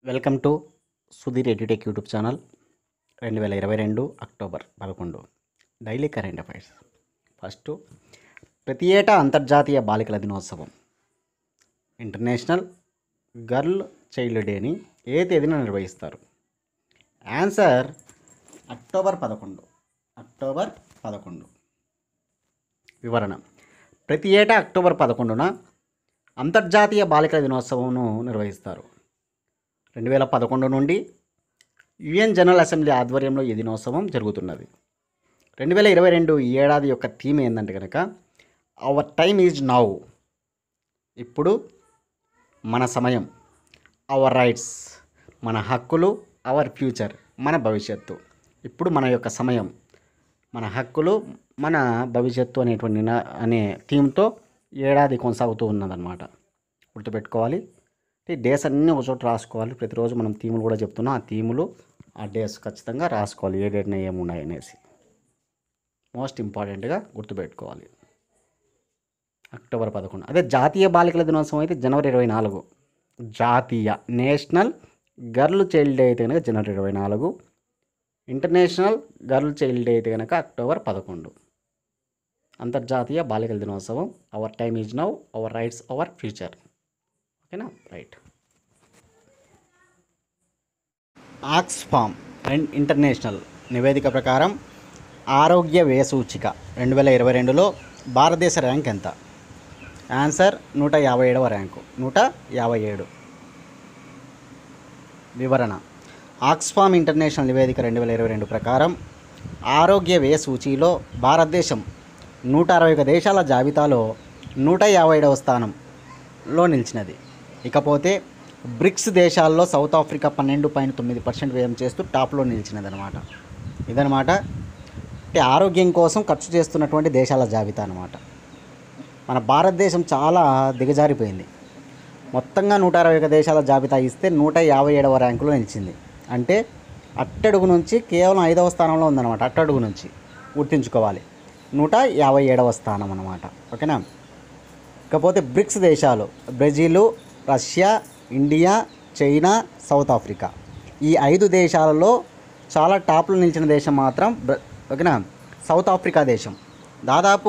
Welcome to Sudheer edutech YouTube channel. 2022 October 11 daily current affairs. First, ప్రతి ఏటా అంతర్జాతీయ బాలికల దినోత్సవం ఇంటర్నేషనల్ గర్ల్ చైల్డ్ డేని ఏ తేదీన నిర్వహిస్తారు? Answer October 11. వివరణ: ప్రతి ఏటా అక్టోబర్ 11న అంతర్జాతీయ బాలికల దినోత్సవంను నిర్వహిస్తారు. 2011 నుండి యుఎన్ జనరల్ అసెంబ్లీ ఆధ్వర్యంలో ఈ దినోత్సవం జరుగుతున్నది. 2022 ఈ ఏడాది యొక్క థీమ్ ఏంటంటే కనుక అవర్ టైమ్ ఈజ్ నౌ, ఇప్పుడు మన సమయం. అవర్ రైట్స్, మన హక్కులు. అవర్ ఫ్యూచర్, మన భవిష్యత్తు. ఇప్పుడు మన యొక్క సమయం, మన హక్కులు, మన భవిష్యత్తు అనే థీమ్తో ఏడాది కొనసాగుతూ ఉన్నదన్నమాట. గుర్తుపెట్టుకోవాలి. ఈ డేస్ అన్నీ ఒక చోట రాసుకోవాలి. ప్రతిరోజు మనం థీములు కూడా చెప్తున్నాం. ఆ థీములు, ఆ డేస్ ఖచ్చితంగా రాసుకోవాలి, ఏ డేట్న ఏమున్నాయి అనేసి. మోస్ట్ ఇంపార్టెంట్గా గుర్తుపెట్టుకోవాలి. అక్టోబర్ 11. అదే జాతీయ బాలికల దినోత్సవం అయితే జనవరి 24. జాతీయ నేషనల్ గర్ల్ చైల్డ్ డే అయితే కనుక జనవరి 24. ఇంటర్నేషనల్ గర్ల్ చైల్డ్ డే అయితే కనుక అక్టోబర్ 11. అంతర్జాతీయ బాలికల దినోత్సవం. Our time is now, our rights, our future. ఓకేనా? రైట్. ఆక్స్ఫామ్ అండ్ ఇంటర్నేషనల్ నివేదిక ప్రకారం ఆరోగ్య వ్యయ సూచిక 2022లో భారతదేశ ర్యాంక్ ఎంత? ఆన్సర్ 157వ ర్యాంకు. 157. వివరణ: ఆక్స్ఫామ్ ఇంటర్నేషనల్ నివేదిక 2022 ప్రకారం ఆరోగ్య వ్యయ సూచీలో భారతదేశం 161 దేశాల జాబితాలో 157వ స్థానంలో నిలిచినది. ఇకపోతే బ్రిక్స్ దేశాల్లో సౌత్ ఆఫ్రికా 12.9% వ్యయం చేస్తూ టాప్లో నిలిచినదనమాట. ఇదనమాట అంటే ఆరోగ్యం కోసం ఖర్చు చేస్తున్నటువంటి దేశాల జాబితా అనమాట. మన భారతదేశం చాలా దిగజారిపోయింది. మొత్తంగా 161 దేశాల జాబితా ఇస్తే 157వ ర్యాంకులో నిలిచింది. అంటే అట్టడుగు నుంచి కేవలం 5వ స్థానంలో ఉందన్నమాట. అట్టడుగు నుంచి గుర్తుంచుకోవాలి. 157వ స్థానం అన్నమాట. ఓకేనా? ఇకపోతే బ్రిక్స్ దేశాలు Brazil, Russia, India, China, South Africa. ఈ 5 దేశాలలో చాలా టాప్లో నిలిచిన దేశం మాత్రం ఓకేనా సౌత్ ఆఫ్రికా దేశం. దాదాపు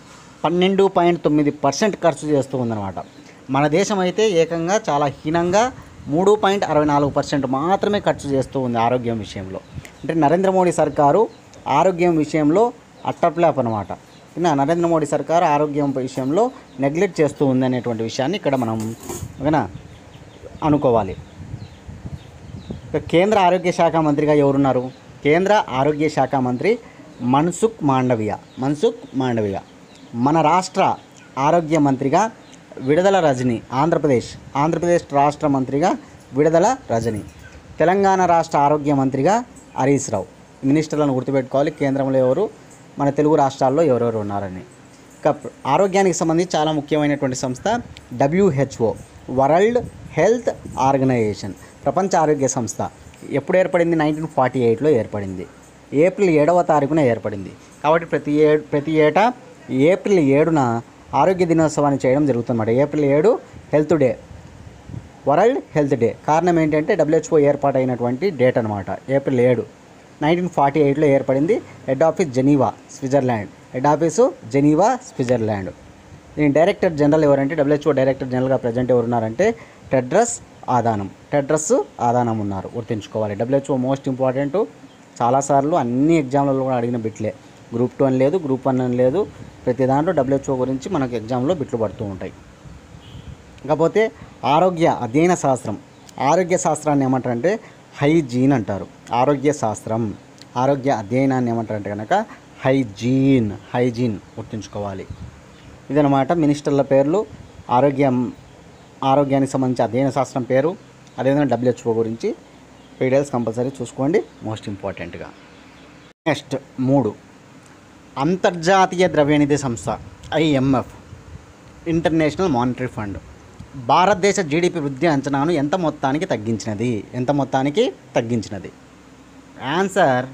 12.9% ఖర్చు చేస్తూ ఉందన్నమాట. మన దేశం అయితే ఏకంగా చాలా హీనంగా 3.64% మాత్రమే ఖర్చు చేస్తూ ఉంది ఆరోగ్యం విషయంలో. అంటే నరేంద్ర మోడీ సర్కారు ఆరోగ్యం విషయంలో అట్టప్లాప్ అనమాట. నరేంద్ర మోడీ సర్కారు ఆరోగ్యం విషయంలో నెగ్లెక్ట్ చేస్తూ ఉంది అనేటువంటి విషయాన్ని ఇక్కడ మనం ఓకేనా అనుకోవాలి. కేంద్ర ఆరోగ్య శాఖ మంత్రిగా ఎవరున్నారు? కేంద్ర ఆరోగ్య శాఖ మంత్రి మన్సుఖ్ మాండవియా. మన రాష్ట్ర ఆరోగ్య మంత్రిగా విడదల రజని. ఆంధ్రప్రదేశ్ రాష్ట్ర మంత్రిగా విడదల రజని. తెలంగాణ రాష్ట్ర ఆరోగ్య మంత్రిగా హరీష్ రావు. మినిస్టర్లను గుర్తుపెట్టుకోవాలి. కేంద్రంలో ఎవరు, మన తెలుగు రాష్ట్రాల్లో ఎవరెవరు ఉన్నారని. ఇక ఆరోగ్యానికి సంబంధించి చాలా ముఖ్యమైనటువంటి సంస్థ WHO, వరల్డ్ హెల్త్ ఆర్గనైజేషన్, ప్రపంచ ఆరోగ్య సంస్థ. ఎప్పుడు ఏర్పడింది? 1948లో ఏర్పడింది. ఏప్రిల్ 7వ తారీఖున ఏర్పడింది. కాబట్టి ప్రతి ఏటా ఏప్రిల్ 7న ఆరోగ్య దినోత్సవాన్ని చేయడం జరుగుతుందన్నమాట. April 7 health day, world health day. కారణం ఏంటంటే WHO ఏర్పాటైనటువంటి డేట్ అనమాట. ఏప్రిల్ 7 1948లో ఏర్పడింది. Head office Geneva, Switzerland. దీని డైరెక్టర్ జనరల్ ఎవరంటే WHO డైరెక్టర్ జనరల్గా ప్రజెంట్ ఎవరున్నారంటే టెడ్రస్ ఆదానం ఉన్నారు. గుర్తుంచుకోవాలి. WHO most important. చాలాసార్లు అన్ని ఎగ్జామ్లలో కూడా అడిగిన బిట్లే. గ్రూప్ 2 అని లేదు, గ్రూప్ 1 అని లేదు. ప్రతి దాంట్లో WHO గురించి మనకు ఎగ్జామ్లో బిట్లు పడుతూ ఉంటాయి. ఇకపోతే ఆరోగ్య అధ్యయన శాస్త్రం. ఆరోగ్య శాస్త్రాన్ని ఏమంటారంటే హైజీన్ అంటారు. ఆరోగ్య అధ్యయనాన్ని ఏమంటారంటే కనుక హైజీన్. గుర్తుంచుకోవాలి. ఇదనమాట మినిస్టర్ల పేర్లు. ఆరోగ్యానికి సంబంధించి అధ్యయన శాస్త్రం పేరు, అదేవిధంగా WHO గురించి డీటెయిల్స్ కంపల్సరీ చూసుకోండి, మోస్ట్ ఇంపార్టెంట్గా. నెక్స్ట్ 3, అంతర్జాతీయ ద్రవ్యనిధి సంస్థ IMF, ఇంటర్నేషనల్ మానిటరీ ఫండ్ భారతదేశ GDP వృద్ధి అంచనాను ఎంత మొత్తానికి తగ్గించినది? ఆన్సర్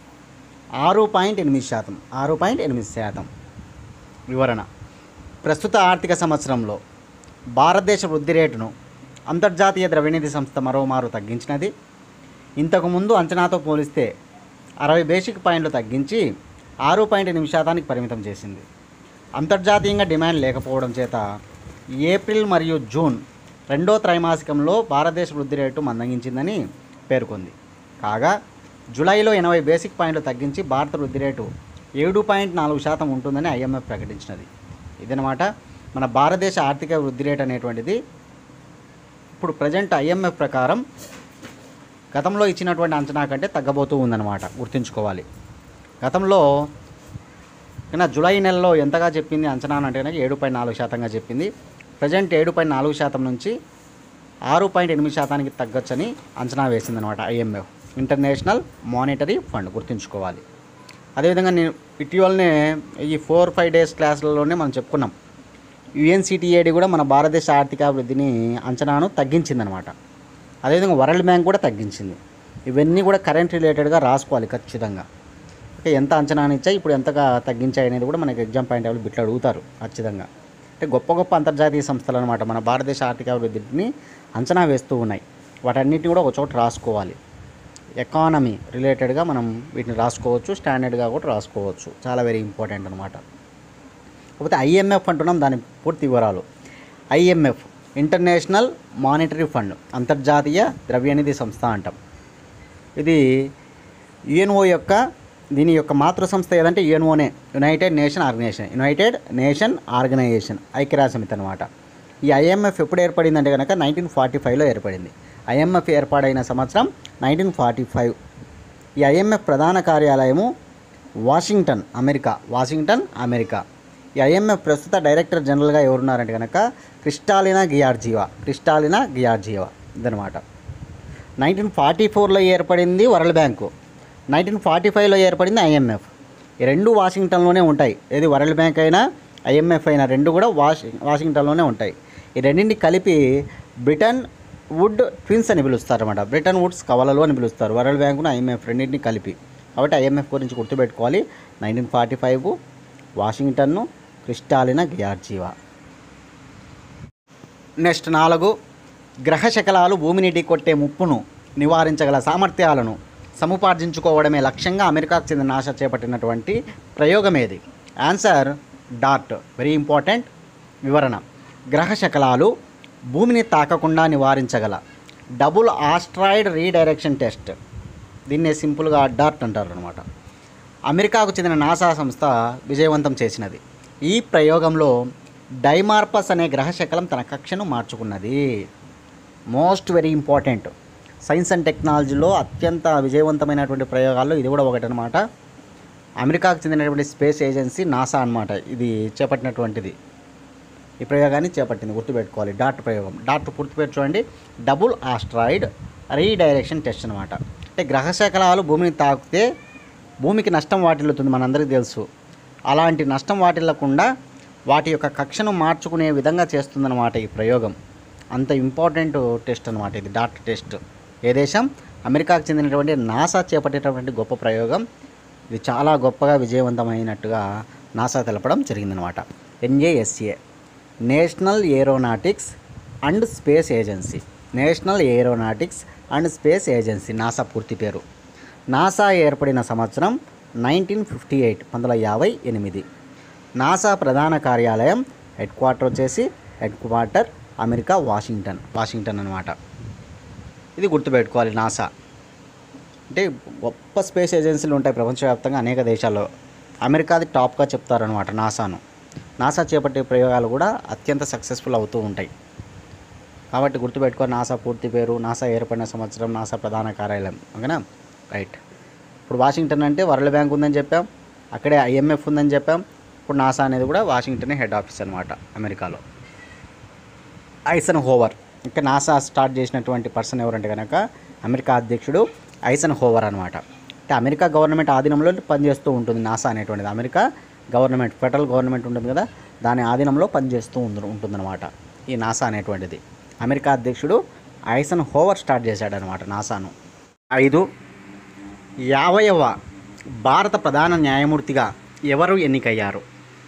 6.8%. వివరణ: ప్రస్తుత ఆర్థిక సంవత్సరంలో భారతదేశ వృద్ధి రేటును అంతర్జాతీయ ద్రవ్యనిధి సంస్థ మరోమారు తగ్గించినది. ఇంతకుముందు అంచనాతో పోలిస్తే 60 బేసిక్ పాయింట్లు తగ్గించి 6.8% పరిమితం చేసింది. అంతర్జాతీయంగా డిమాండ్ లేకపోవడం చేత ఏప్రిల్ మరియు జూన్ రెండో త్రైమాసికంలో భారతదేశ వృద్ధి రేటు మందగించిందని పేర్కొంది. కాగా జూలైలో 80 బేసిక్ పాయింట్లు తగ్గించి భారత వృద్ధి రేటు 7.4% ఉంటుందని ఐఎంఎఫ్ ప్రకటించినది. ఇదనమాట మన భారతదేశ ఆర్థిక వృద్ధి రేటు అనేటువంటిది. ఇప్పుడు ప్రజెంట్ ఐఎంఎఫ్ ప్రకారం గతంలో ఇచ్చినటువంటి అంచనా కంటే తగ్గబోతూ ఉందన్నమాట, గుర్తుంచుకోవాలి. గతంలో కన్నా జూలై నెలలో ఎంతగా చెప్పింది అంచనా అంటే కనుక 7.4%గా చెప్పింది. ప్రజెంట్ 7.4% నుంచి 6.8%కి తగ్గొచ్చని అంచనా వేసిందనమాట ఐఎంఎఫ్, ఇంటర్నేషనల్ మానిటరీ ఫండ్, గుర్తుంచుకోవాలి. అదేవిధంగా నేను ఇటీవలనే ఈ 4-5 డేస్ క్లాసులలోనే మనం చెప్పుకున్నాం, యుఎన్సిటిఏడి కూడా మన భారతదేశ ఆర్థికాభివృద్ధిని అంచనాను తగ్గించిందనమాట. అదేవిధంగా వరల్డ్ బ్యాంక్ కూడా తగ్గించింది. ఇవన్నీ కూడా కరెంట్ రిలేటెడ్గా రాసుకోవాలి ఖచ్చితంగా. అంటే ఎంత అంచనాను ఇచ్చాయి, ఇప్పుడు ఎంతగా తగ్గించాయి అనేది కూడా మనకి ఎగ్జామ్ పాయింట్ ఆఫ్ బిట్లు అడుగుతారు ఖచ్చితంగా. అంటే గొప్ప గొప్ప అంతర్జాతీయ సంస్థలు అనమాట మన భారతదేశ ఆర్థికాభివృద్ధిని అంచనా వేస్తూ ఉన్నాయి. వాటన్నిటిని కూడా ఒక చోట రాసుకోవాలి. ఎకానమీ రిలేటెడ్గా మనం వీటిని రాసుకోవచ్చు, స్టాండర్డ్గా కూడా రాసుకోవచ్చు. చాలా వెరీ ఇంపార్టెంట్ అనమాట. కాకపోతే ఐఎంఎఫ్ అంటున్నాం, దాని పూర్తి వివరాలు. ఐఎంఎఫ్ ఇంటర్నేషనల్ మానిటరీ ఫండ్, అంతర్జాతీయ ద్రవ్యనిధి సంస్థ అంటాం. ఇది యుఎన్ఓ యొక్క దీని యొక్క మాతృ సంస్థ ఏదంటే యుఎన్ఓనే, యునైటెడ్ నేషన్ ఆర్గనైజేషన్, ఐక్యరాజ్యసమితి అనమాట. ఈ ఐఎంఎఫ్ ఎప్పుడు ఏర్పడిందంటే కనుక 1945లో ఏర్పడింది. ఐఎంఎఫ్ ఏర్పాటైన సంవత్సరం 1945. ఈ ఐఎంఎఫ్ ప్రధాన కార్యాలయము వాషింగ్టన్, అమెరికా. ఈ ఐఎంఎఫ్ ప్రస్తుత డైరెక్టర్ జనరల్గా ఎవరున్నారంటే కనుక క్రిస్టాలినా గియార్జియవా ఇదనమాట. 1944లో ఏర్పడింది వరల్డ్ బ్యాంకు, 1945లో ఏర్పడింది ఐఎంఎఫ్. ఈ రెండు వాషింగ్టన్లోనే ఉంటాయి. ఏది వరల్డ్ బ్యాంక్ అయినా ఐఎంఎఫ్ అయినా రెండు కూడా వాషింగ్టన్లోనే ఉంటాయి. ఈ రెండింటిని కలిపి బ్రిటన్ వుడ్ ట్విన్స్ అని పిలుస్తారన్నమాట. బ్రిటన్ వుడ్స్ కవలలు అని పిలుస్తారు వరల్డ్ బ్యాంకును ఐఎంఎఫ్ రెండింటిని కలిపి. కాబట్టి ఐఎంఎఫ్ గురించి గుర్తుపెట్టుకోవాలి. 1945 వాషింగ్టన్ను, క్రిస్టాలినా గియార్జియవా. నెక్స్ట్ 4, గ్రహ శకలాలు భూమిని ఢీకొట్టే ముప్పును నివారించగల సామర్థ్యాలను సముపార్జించుకోవడమే లక్ష్యంగా అమెరికాకు చెందిన నాసా చేపట్టినటువంటి ప్రయోగం ఏది? Answer dart. వెరీ ఇంపార్టెంట్ వివరణ. గ్రహ శకలాలు భూమిని తాకకుండా నివారించగల డబుల్ ఆస్ట్రాయిడ్ రీడైరెక్షన్ టెస్ట్, దీన్నే సింపుల్గా డార్ట్ అంటారు అనమాట. అమెరికాకు చెందిన నాసా సంస్థ విజయవంతం చేసినది. ఈ ప్రయోగంలో డైమార్పస్ అనే గ్రహ శకలం తన కక్షను మార్చుకున్నది. Most very important. Science and టెక్నాలజీలో అత్యంత విజయవంతమైనటువంటి ప్రయోగాల్లో ఇది కూడా ఒకటి అనమాట. అమెరికాకు చెందినటువంటి స్పేస్ ఏజెన్సీ నాసా అనమాట ఇది చేపట్టినటువంటిది. ఈ ప్రయోగాన్ని చేపట్టింది, గుర్తుపెట్టుకోవాలి. డాట్ ప్రయోగం. డాట్ పూర్తి పేరు చూడండి, డబుల్ ఆస్ట్రాయిడ్ రీడైరెక్షన్ టెస్ట్ అనమాట. అంటే గ్రహ శకలాలు భూమిని తాకితే భూమికి నష్టం వాటిల్లుతుంది, మనందరికీ తెలుసు. అలాంటి నష్టం వాటిల్లకుండా వాటి యొక్క కక్షను మార్చుకునే విధంగా చేస్తుందన్నమాట ఈ ప్రయోగం. అంత ఇంపార్టెంట్ టెస్ట్ అనమాట ఇది, డాట్ టెస్ట్. ఏ దేశం? అమెరికాకు చెందినటువంటి నాసా చేపట్టేటటువంటి గొప్ప ప్రయోగం. ఇది చాలా గొప్పగా విజయవంతమైనట్టుగా నాసా తెలపడం జరిగిందనమాట. N A S A, national aeronautics and space agency, NASA పూర్తి పేరు. నాసా ఏర్పడిన సంవత్సరం 1958. నాసా ప్రధాన కార్యాలయం హెడ్ క్వార్టర్ అమెరికా వాషింగ్టన్ అనమాట. ఇది గుర్తుపెట్టుకోవాలి. నాసా అంటే గొప్ప స్పేస్ ఏజెన్సీలు ఉంటాయి ప్రపంచవ్యాప్తంగా అనేక దేశాల్లో. అమెరికాది టాప్గా చెప్తారనమాట నాసాను. నాసా చేపట్టే ప్రయోగాలు కూడా అత్యంత సక్సెస్ఫుల్ అవుతూ ఉంటాయి. కాబట్టి గుర్తుపెట్టుకో నాసా పూర్తి పేరు, నాసా ఏర్పడిన సంవత్సరం, నాసా ప్రధాన కార్యాలయం. ఓకేనా? రైట్. ఇప్పుడు వాషింగ్టన్ అంటే వరల్డ్ బ్యాంక్ ఉందని చెప్పాం, అక్కడే ఐఎంఎఫ్ ఉందని చెప్పాం. ఇప్పుడు నాసా అనేది కూడా వాషింగ్టన్ హెడ్ ఆఫీస్ అనమాట అమెరికాలో. ఐసెన్హోవర్, ఇంకా నాసా స్టార్ట్ చేసినటువంటి పర్సన్ ఎవరంటే కనుక అమెరికా అధ్యక్షుడు ఐసెన్హోవర్ అనమాట. అంటే అమెరికా గవర్నమెంట్ ఆధీనంలో పనిచేస్తూ ఉంటుంది నాసా అనేటువంటిది. అమెరికా గవర్నమెంట్, ఫెడరల్ గవర్నమెంట్ ఉంటుంది కదా, దాని ఆధీనంలో పనిచేస్తూ ఉంటుందన్నమాట ఈ నాసా అనేటువంటిది. అమెరికా అధ్యక్షుడు ఐసెన్హోవర్ స్టార్ట్ చేశాడనమాట నాసాను. 5, 50వ భారత ప్రధాన న్యాయమూర్తిగా ఎవరు ఎన్నికయ్యారు?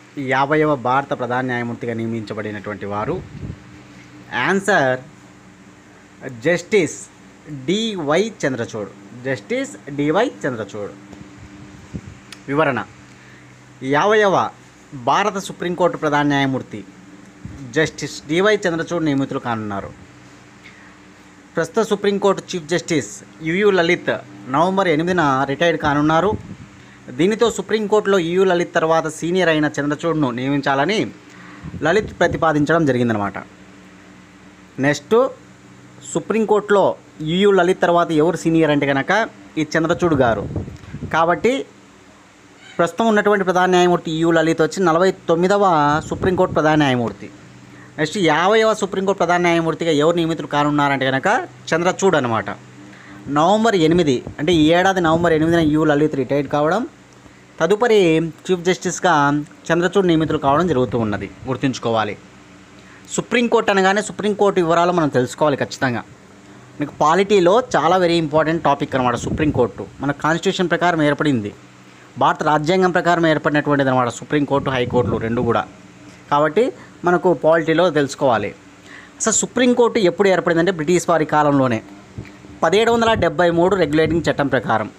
50వ భారత ప్రధాన న్యాయమూర్తిగా నియమించబడినటువంటి వారు answer justice D Y Chandrachud. Justice D Y Chandrachud. వివరణ: 50వ భారత సుప్రీంకోర్టు ప్రధాన న్యాయమూర్తి జస్టిస్ డివై చంద్రచూడ్ నియమితులు కానున్నారు. ప్రస్తుత supreme court chief justice U U Lalit November 8న రిటైర్డ్ కానున్నారు. దీనితో సుప్రీంకోర్టులో యుయు లలిత్ తర్వాత సీనియర్ అయిన చంద్రచూడ్ను నియమించాలని లలిత్ ప్రతిపాదించడం జరిగిందనమాట. నెక్స్ట్ సుప్రీంకోర్టులో యుయు లలిత్ తర్వాత ఎవరు సీనియర్ అంటే కనుక ఈ చంద్రచూడ్ గారు. కాబట్టి ప్రస్తుతం ఉన్నటువంటి ప్రధాన న్యాయమూర్తి యుయు లలిత్ వచ్చి 49వ సుప్రీంకోర్టు ప్రధాన న్యాయమూర్తి. నెక్స్ట్ 50వ సుప్రీంకోర్టు ప్రధాన న్యాయమూర్తిగా ఎవరు నియమితులు కానున్నారంటే కనుక చంద్రచూడ్ అనమాట. నవంబర్ 8 అంటే ఈ ఏడాది నవంబర్ 8న యుయు లలిత్ రిటైర్డ్ కావడం, తదుపరి చీఫ్ జస్టిస్గా చంద్రచూడ్ నియమితులు కావడం జరుగుతూ ఉన్నది. గుర్తుంచుకోవాలి. సుప్రీంకోర్టు అనగానే సుప్రీంకోర్టు వివరాలు మనం తెలుసుకోవాలి ఖచ్చితంగా. మీకు పాలిటీలో చాలా వెరీ ఇంపార్టెంట్ టాపిక్ అనమాట సుప్రీంకోర్టు. మన కాన్స్టిట్యూషన్ ప్రకారం ఏర్పడింది, భారత రాజ్యాంగం ప్రకారం ఏర్పడినటువంటిది అనమాట సుప్రీంకోర్టు, హైకోర్టులు రెండు కూడా. కాబట్టి మనకు పాలిటీలో తెలుసుకోవాలి. అసలు సుప్రీంకోర్టు ఎప్పుడు ఏర్పడిందంటే బ్రిటిష్ వారి కాలంలోనే 1773 రెగ్యులేటింగ్ చట్టం ప్రకారం.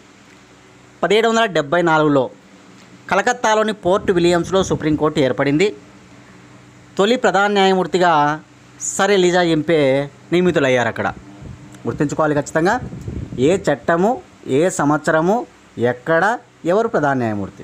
1774లో కలకత్తాలోని పోర్ట్ విలియమ్స్లో సుప్రీంకోర్టు ఏర్పడింది. తొలి ప్రధాన న్యాయమూర్తిగా సర్ ఎలిజా ఎంపే నియమితులయ్యారు అక్కడ. గుర్తుంచుకోవాలి ఖచ్చితంగా. ఏ చట్టము, ఏ సంవత్సరము, ఎక్కడ, ఎవరు ప్రధాన న్యాయమూర్తి.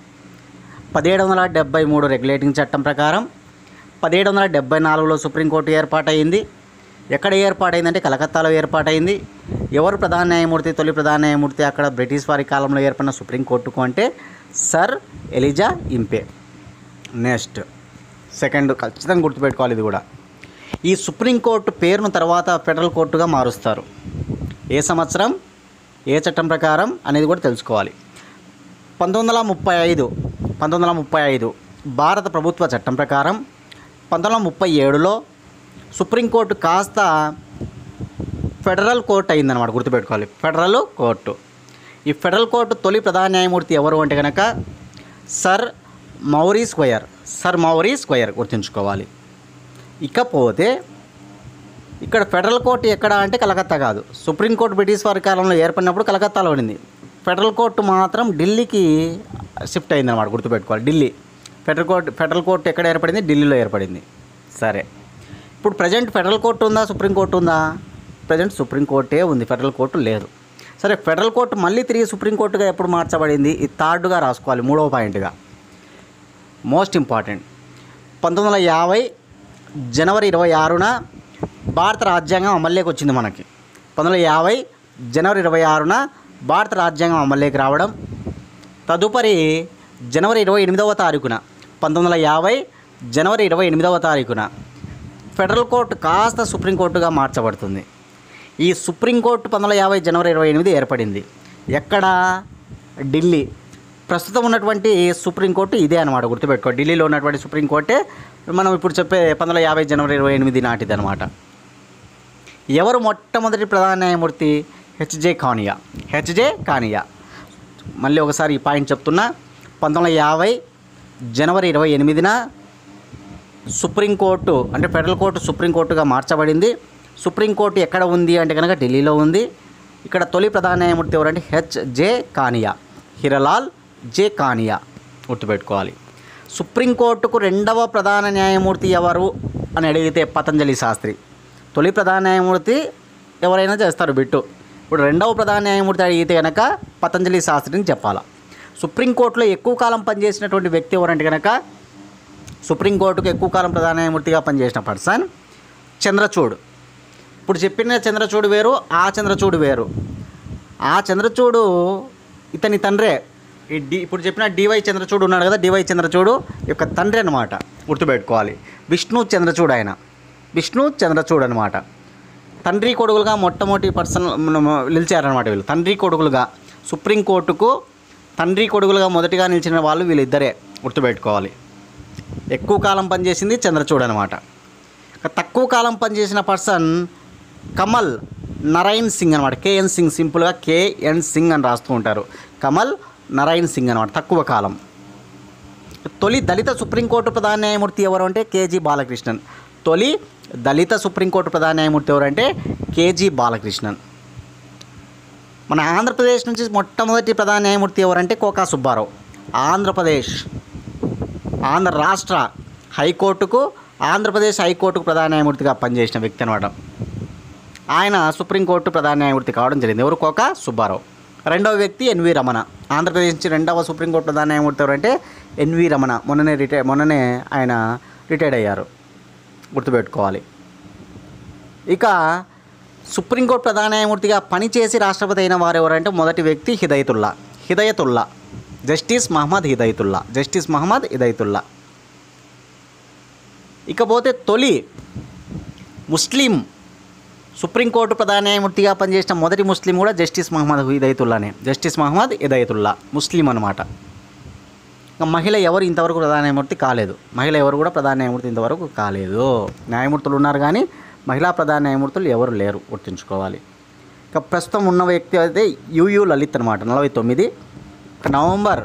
1773 రెగ్యులేటింగ్ చట్టం ప్రకారం 1774లో సుప్రీంకోర్టు ఏర్పాటైంది. ఎక్కడ ఏర్పాటైందంటే కలకత్తాలో ఏర్పాటైంది. ఎవరు ప్రధాన న్యాయమూర్తి, తొలి ప్రధాన న్యాయమూర్తి అక్కడ బ్రిటిష్ వారి కాలంలో ఏర్పడిన సుప్రీంకోర్టుకు అంటే sir Elijah Impey. Next second ఖచ్చితంగా గుర్తుపెట్టుకోవాలి ఇది కూడా. ఈ సుప్రీంకోర్టు పేరును తర్వాత ఫెడరల్ కోర్టుగా మారుస్తారు. ఏ సంవత్సరం, ఏ చట్టం ప్రకారం అనేది కూడా తెలుసుకోవాలి. 1935 భారత ప్రభుత్వ చట్టం ప్రకారం 1937లో సుప్రీంకోర్టు కాస్త ఫెడరల్ కోర్టు అయిందన్నమాట. గుర్తుపెట్టుకోవాలి, ఫెడరల్ కోర్టు. ఈ ఫెడరల్ కోర్టు తొలి ప్రధాన న్యాయమూర్తి ఎవరు అంటే కనుక సర్ మౌరీస్ స్క్వయర్. గుర్తుంచుకోవాలి. ఇకపోతే ఇక్కడ ఫెడరల్ కోర్టు ఎక్కడ అంటే కలకత్తా కాదు. సుప్రీంకోర్టు బ్రిటిష్ వారి కాలంలో ఏర్పడినప్పుడు కలకత్తాలో ఉండింది. ఫెడరల్ కోర్టు మాత్రం ఢిల్లీకి షిఫ్ట్ అయిందన్నమాట. గుర్తుపెట్టుకోవాలి, ఢిల్లీ. ఫెడరల్ కోర్టు ఎక్కడ ఏర్పడింది? ఢిల్లీలో ఏర్పడింది. సరే, ఇప్పుడు ప్రజెంట్ ఫెడరల్ కోర్టు ఉందా, సుప్రీంకోర్టు ఉందా? ప్రజెంట్ సుప్రీంకోర్టే ఉంది, ఫెడరల్ కోర్టు లేదు. సరే, ఫెడరల్ కోర్టు మళ్ళీ తిరిగి సుప్రీంకోర్టుగా ఎప్పుడు మార్చబడింది? ఈ థర్డ్గా రాసుకోవాలి, 3వ పాయింట్గా. Most important. 1950 జనవరి 26న భారత రాజ్యాంగం అమల్లోకి వచ్చింది మనకి. 1950 జనవరి 26న భారత రాజ్యాంగం అమల్లోకి రావడం, తదుపరి జనవరి 28వ తారీఖున 1950 జనవరి 28వ తారీఖున ఫెడరల్ కోర్టు కాస్త సుప్రీంకోర్టుగా మార్చబడుతుంది. ఈ సుప్రీంకోర్టు 1950 జనవరి 28 ఏర్పడింది. ఎక్కడ? ఢిల్లీ. ప్రస్తుతం ఉన్నటువంటి సుప్రీంకోర్టు ఇదే అనమాట. గుర్తుపెట్టుకో, ఢిల్లీలో ఉన్నటువంటి సుప్రీంకోర్టే మనం ఇప్పుడు చెప్పే 1950 జనవరి 28 నాటిది అనమాట. ఎవరు మొట్టమొదటి ప్రధాన న్యాయమూర్తి? హెచ్జే కానియా. మళ్ళీ ఒకసారి ఈ పాయింట్ చెప్తున్నా. 1950 జనవరి 28న సుప్రీంకోర్టు అంటే ఫెడరల్ కోర్టు సుప్రీంకోర్టుగా మార్చబడింది. సుప్రీంకోర్టు ఎక్కడ ఉంది అంటే కనుక ఢిల్లీలో ఉంది. ఇక్కడ తొలి ప్రధాన న్యాయమూర్తి ఎవరంటే హెచ్జే కానియా, హిరలాల్ జే కానియా. గుర్తుపెట్టుకోవాలి. సుప్రీంకోర్టుకు రెండవ ప్రధాన న్యాయమూర్తి ఎవరు అని అడిగితే పతంజలి శాస్త్రి. తొలి ప్రధాన న్యాయమూర్తి ఎవరైనా చేస్తారు బిట్టు. ఇప్పుడు రెండవ ప్రధాన న్యాయమూర్తి అడిగితే కనుక పతంజలి శాస్త్రిని చెప్పాలా. సుప్రీంకోర్టులో ఎక్కువ కాలం పనిచేసినటువంటి వ్యక్తి ఎవరంటే కనుక సుప్రీంకోర్టుకు ఎక్కువ కాలం ప్రధాన న్యాయమూర్తిగా పనిచేసిన పర్సన్ చంద్రచూడ్. ఇప్పుడు చెప్పిన చంద్రచూడ్ వేరు, ఆ చంద్రచూడ్ వేరు. ఆ చంద్రచూడు ఇతని తండ్రే. ఇప్పుడు చెప్పిన డివై చంద్రచూడ్ ఉన్నాడు కదా, డివై చంద్రచూడ్ యొక్క తండ్రి అనమాట. గుర్తుపెట్టుకోవాలి. విష్ణు చంద్రచూడ్ అనమాట. తండ్రి కొడుకులుగా మొట్టమొదటి పర్సన్ నిలిచారనమాట వీళ్ళు. తండ్రి కొడుకులుగా సుప్రీంకోర్టుకు తండ్రి కొడుకులుగా మొదటిగా నిలిచిన వాళ్ళు వీళ్ళిద్దరే. గుర్తుపెట్టుకోవాలి. ఎక్కువ కాలం పనిచేసింది చంద్రచూడ్ అనమాట. తక్కువ కాలం పనిచేసిన పర్సన్ కమల్ నరైన్ సింగ్ అనమాట. కేఎన్ సింగ్, సింపుల్గా కేఎన్ సింగ్ అని రాస్తూ ఉంటారు. కమల్ నరైన్ సింగ్ అనమాట, తక్కువ కాలం. తొలి దళిత సుప్రీంకోర్టు ప్రధాన న్యాయమూర్తి ఎవరు అంటే కేజీ బాలకృష్ణన్. తొలి దళిత సుప్రీంకోర్టు ప్రధాన న్యాయమూర్తి ఎవరంటే కేజీ బాలకృష్ణన్. మన ఆంధ్రప్రదేశ్ నుంచి మొట్టమొదటి ప్రధాన న్యాయమూర్తి ఎవరంటే కోకా సుబ్బారావు. ఆంధ్ర రాష్ట్ర హైకోర్టుకు ఆంధ్రప్రదేశ్ హైకోర్టుకు ప్రధాన న్యాయమూర్తిగా పనిచేసిన వ్యక్తి అనమాట. ఆయన సుప్రీంకోర్టు ప్రధాన న్యాయమూర్తి కావడం జరిగింది. ఎవరు? కోకా సుబ్బారావు. రెండవ వ్యక్తి ఎన్వి రమణ. ఆంధ్రప్రదేశ్ నుంచి రెండవ సుప్రీంకోర్టు ప్రధాన న్యాయమూర్తి ఎవరంటే ఎన్వి రమణ. మొన్ననే ఆయన రిటైర్డ్ అయ్యారు, గుర్తుపెట్టుకోవాలి. ఇక సుప్రీంకోర్టు ప్రధాన న్యాయమూర్తిగా పనిచేసి రాష్ట్రపతి అయిన వారు ఎవరంటే మొదటి వ్యక్తి హిదయతుల్లా, జస్టిస్ మహమ్మద్ హిదయతుల్లా. ఇకపోతే తొలి ముస్లిం సుప్రీంకోర్టు ప్రధాన న్యాయమూర్తిగా పనిచేసిన మొదటి ముస్లిం కూడా జస్టిస్ మహమ్మద్ హిదయతుల్లా ముస్లిం అనమాట. మహిళ ఎవరు ఇంతవరకు ప్రధాన న్యాయమూర్తి కాలేదు. ఇంతవరకు కాలేదు. న్యాయమూర్తులు ఉన్నారు కానీ మహిళా ప్రధాన న్యాయమూర్తులు ఎవరు లేరు, గుర్తుంచుకోవాలి. ఇక ప్రస్తుతం ఉన్న వ్యక్తి అయితే యుయు లలిత్ అనమాట. 49. నవంబర్